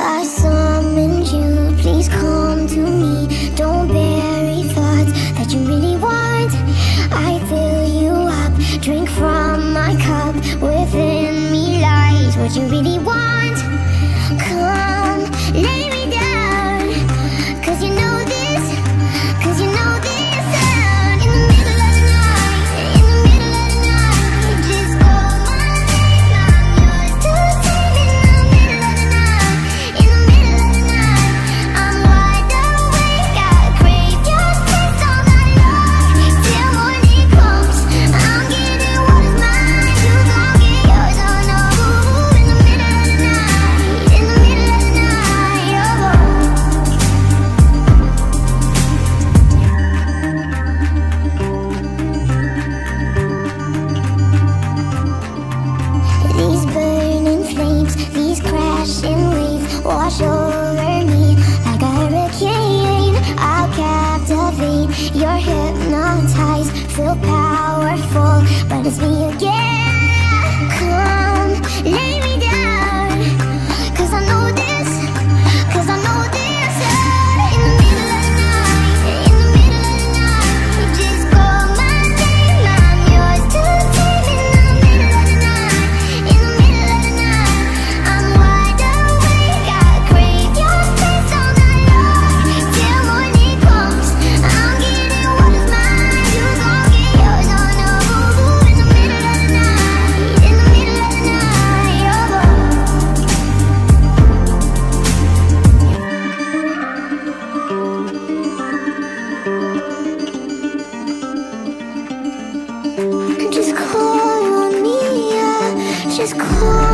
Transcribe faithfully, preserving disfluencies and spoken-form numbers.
I summoned you, please come to me. Don't bury thoughts that you really want. I fill you up, drink from my cup. Within me lies what you really want. Come, lay me down, cause you know this, cause you know this. In the middle of the night, in the middle of the night, just call my name, I'm yours to take. In the middle of the night, in the middle of the night, I'm wide awake, I crave your taste all night long. Till morning comes, I'm getting what is mine, you gon' get yours, oh no. In the middle of the night, in the middle of the night, oh. These burning flames, these crashing waves wash over me like a hurricane. I'll captivate, you're hypnotized, feel powerful, but it's me again. Come, lay me down, cause I know this, cause I know this. In the middle of the night, in the middle of the night, just call my name, I'm yours to take. In the middle of the night, in the middle of the night, I'm wide awake, I crave your taste all night long. Till morning comes, I'm getting what is mine, you gon' get yours, oh no. In the middle of the night, in the middle of the night, oh. Just call on me, yeah, just call.